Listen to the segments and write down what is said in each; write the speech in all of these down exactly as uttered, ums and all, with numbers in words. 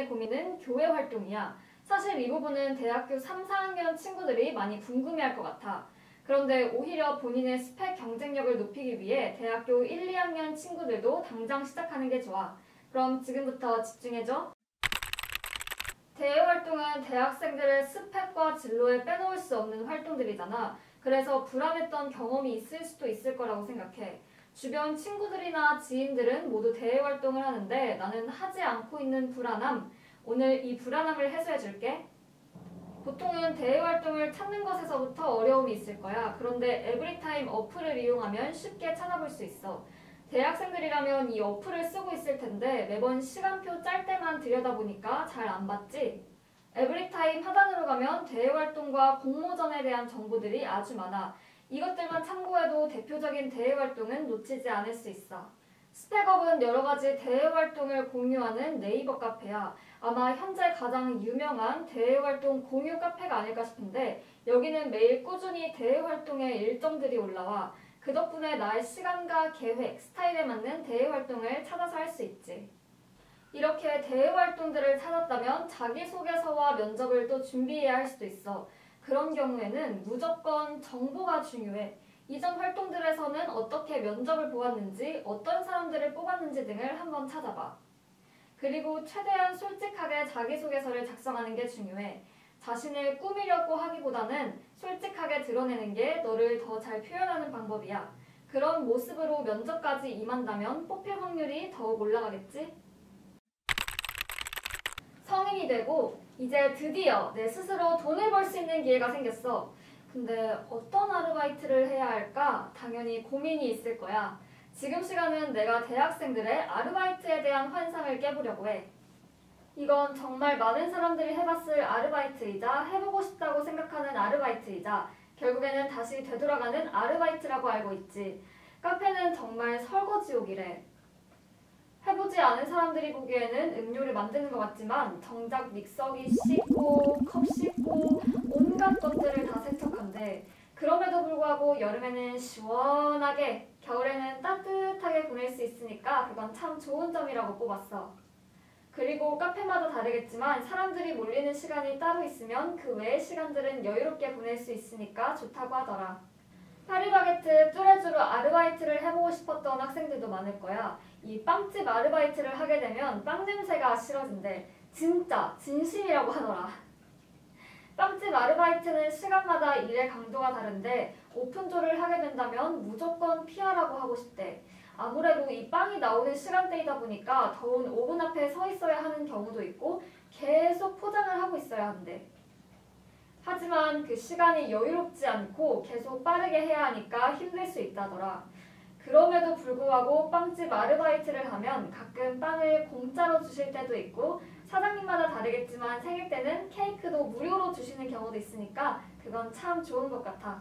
대학생의 고민은 교회 활동이야. 사실 이 부분은 대학교 삼, 사 학년 친구들이 많이 궁금해할 것 같아. 그런데 오히려 본인의 스펙 경쟁력을 높이기 위해 대학교 일, 이 학년 친구들도 당장 시작하는 게 좋아. 그럼 지금부터 집중해줘. 대외 활동은 대학생들의 스펙과 진로에 빼놓을 수 없는 활동들이잖아. 그래서 불안했던 경험이 있을 수도 있을 거라고 생각해. 주변 친구들이나 지인들은 모두 대외 활동을 하는데 나는 하지 않고 있는 불안함. 오늘 이 불안함을 해소해 줄게. 보통은 대외 활동을 찾는 것에서부터 어려움이 있을 거야. 그런데 에브리타임 어플을 이용하면 쉽게 찾아볼 수 있어. 대학생들이라면 이 어플을 쓰고 있을 텐데 매번 시간표 짤 때만 들여다보니까 잘 안 봤지? 에브리타임 하단으로 가면 대외 활동과 공모전에 대한 정보들이 아주 많아. 이것들만 참고해도 대표적인 대외 활동은 놓치지 않을 수 있어. 스펙업은 여러 가지 대외 활동을 공유하는 네이버 카페야. 아마 현재 가장 유명한 대외 활동 공유 카페가 아닐까 싶은데 여기는 매일 꾸준히 대외 활동의 일정들이 올라와. 그 덕분에 나의 시간과 계획, 스타일에 맞는 대외 활동을 찾아서 할 수 있지. 이렇게 대외 활동들을 찾았다면 자기소개서와 면접을 또 준비해야 할 수도 있어. 그런 경우에는 무조건 정보가 중요해. 이전 활동들에서는 어떻게 면접을 보았는지, 어떤 사람들을 뽑았는지 등을 한번 찾아봐. 그리고 최대한 솔직하게 자기소개서를 작성하는 게 중요해. 자신을 꾸미려고 하기보다는 솔직하게 드러내는 게 너를 더 잘 표현하는 방법이야. 그런 모습으로 면접까지 임한다면 뽑힐 확률이 더욱 올라가겠지? 성인이 되고 이제 드디어 내 스스로 돈을 벌 수 있는 기회가 생겼어. 근데 어떤 아르바이트를 해야 할까? 당연히 고민이 있을 거야. 지금 시간은 내가 대학생들의 아르바이트에 대한 환상을 깨보려고 해. 이건 정말 많은 사람들이 해봤을 아르바이트이자 해보고 싶다고 생각하는 아르바이트이자 결국에는 다시 되돌아가는 아르바이트라고 알고 있지. 카페는 정말 설거지옥이래. 해보지 않은 사람들이 보기에는 음료를 만드는 것 같지만 정작 믹서기 씻고 컵 씻고 온갖 것들을 다 세척한대. 그럼에도 불구하고 여름에는 시원하게 겨울에는 따뜻하게 보낼 수 있으니까 그건 참 좋은 점이라고 뽑았어. 그리고 카페마다 다르겠지만 사람들이 몰리는 시간이 따로 있으면 그 외의 시간들은 여유롭게 보낼 수 있으니까 좋다고 하더라. 파리바게트 뚜레쥬르 아르바이트를 해보고 싶었던 학생들도 많을 거야. 이 빵집 아르바이트를 하게 되면 빵 냄새가 싫어진대. 진짜 진심이라고 하더라. 빵집 아르바이트는 시간마다 일의 강도가 다른데 오픈조를 하게 된다면 무조건 피하라고 하고 싶대. 아무래도 이 빵이 나오는 시간대이다 보니까 더운 오븐 앞에 서 있어야 하는 경우도 있고 계속 포장을 하고 있어야 한대. 하지만 그 시간이 여유롭지 않고 계속 빠르게 해야 하니까 힘들 수 있다더라. 그럼에도 불구하고 빵집 아르바이트를 하면 가끔 빵을 공짜로 주실 때도 있고 사장님마다 다르겠지만 생일 때는 케이크도 무료로 주시는 경우도 있으니까 그건 참 좋은 것 같아.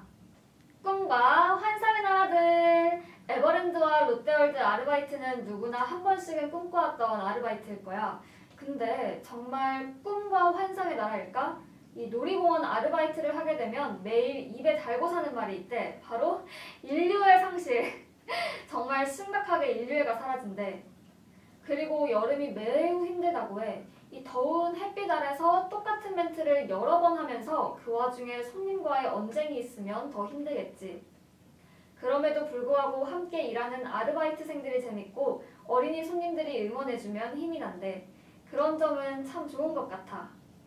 꿈과 환상의 나라들! 에버랜드와 롯데월드 아르바이트는 누구나 한 번씩은 꿈꿔왔던 아르바이트일 거야. 근데 정말 꿈과 환상의 나라일까? 이 놀이공원 아르바이트를 하게 되면 매일 입에 달고 사는 말이 있대. 바로 인류의 상실. 정말 심각하게 인류애가 사라진대. 그리고 여름이 매우 힘들다고 해. 이 더운 햇빛 아래서 똑같은 멘트를 여러 번 하면서 그 와중에 손님과의 언쟁이 있으면 더 힘들겠지. 그럼에도 불구하고 함께 일하는 아르바이트생들이 재밌고 어린이 손님들이 응원해주면 힘이 난대. 그런 점은 참 좋은 것 같아.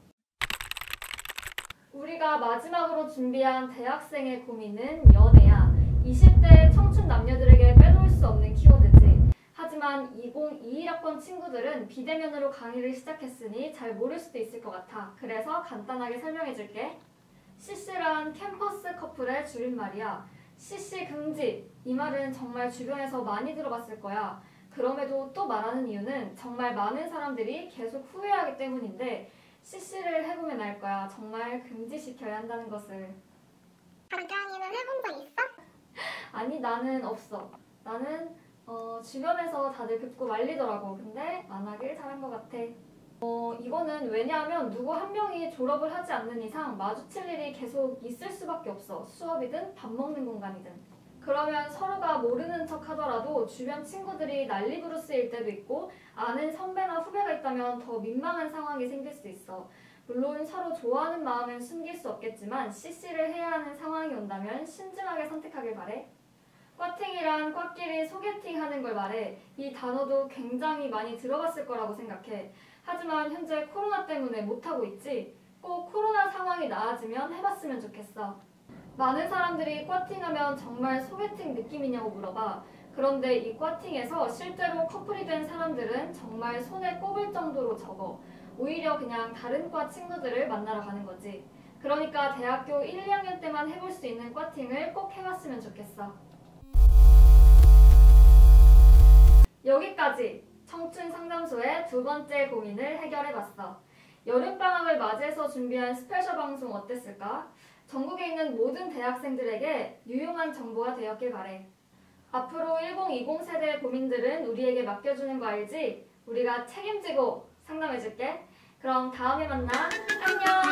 우리가 마지막으로 준비한 대학생의 고민은 연애야. 이십 대 청춘 남녀들에게 빼놓을 수 없는 키워드지. 하지만 이천이십일 학번 친구들은 비대면으로 강의를 시작했으니 잘 모를 수도 있을 것 같아. 그래서 간단하게 설명해줄게. 씨씨란 캠퍼스 커플의 줄임말이야. 씨씨 금지. 이 말은 정말 주변에서 많이 들어봤을 거야. 그럼에도 또 말하는 이유는 정말 많은 사람들이 계속 후회하기 때문인데 씨씨를 해보면 알 거야. 정말 금지시켜야 한다는 것을. 강다니는 해본 적 있어? 아니 나는 없어. 나는 어, 주변에서 다들 긋고 말리더라고. 근데 안 하길 잘한 것 같아. 어, 이거는 왜냐하면 누구 한 명이 졸업을 하지 않는 이상 마주칠 일이 계속 있을 수밖에 없어. 수업이든 밥 먹는 공간이든. 그러면 서로가 모르는 척 하더라도 주변 친구들이 난리부르스일 때도 있고 아는 선배나 후배가 있다면 더 민망한 상황이 생길 수 있어. 물론 서로 좋아하는 마음은 숨길 수 없겠지만 씨씨를 해야 하는 상황이 온다면 신중하게 선택하길 바래. 꽈팅이란 꽈끼리 소개팅하는 걸 말해. 이 단어도 굉장히 많이 들어봤을 거라고 생각해. 하지만 현재 코로나 때문에 못하고 있지. 꼭 코로나 상황이 나아지면 해봤으면 좋겠어. 많은 사람들이 꽈팅하면 정말 소개팅 느낌이냐고 물어봐. 그런데 이 꽈팅에서 실제로 커플이 된 사람들은 정말 손에 꼽을 정도로 적어. 오히려 그냥 다른 과 친구들을 만나러 가는 거지. 그러니까 대학교 일, 이 학년 때만 해볼 수 있는 꽈팅을 꼭 해봤으면 좋겠어. 여기까지 청춘 상담소의 두 번째 고민을 해결해봤어. 여름방학을 맞이해서 준비한 스페셜 방송 어땠을까? 전국에 있는 모든 대학생들에게 유용한 정보가 되었길 바래. 앞으로 천이십 세대의 고민들은 우리에게 맡겨주는 거 알지? 우리가 책임지고 상담해줄게. 그럼 다음에 만나. 안녕!